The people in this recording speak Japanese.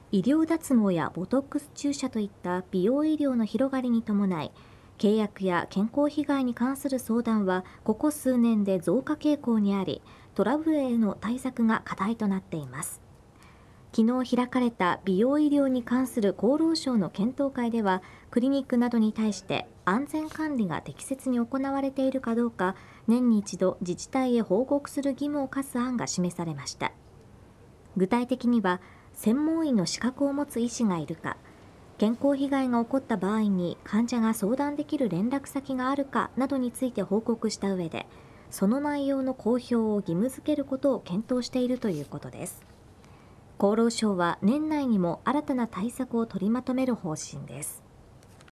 医療脱毛やボトックス注射といった美容医療の広がりに伴い、契約や健康被害に関する相談はここ数年で増加傾向にあり、トラブルへの対策が課題となっています。昨日開かれた美容医療に関する厚労省の検討会では、クリニックなどに対して安全管理が適切に行われているかどうか、年に一度自治体へ報告する義務を課す案が示されました。具体的には、専門医の資格を持つ医師がいるか、健康被害が起こった場合に患者が相談できる連絡先があるかなどについて報告した上で、その内容の公表を義務付けることを検討しているということです。厚労省は年内にも新たな対策を取りまとめる方針です。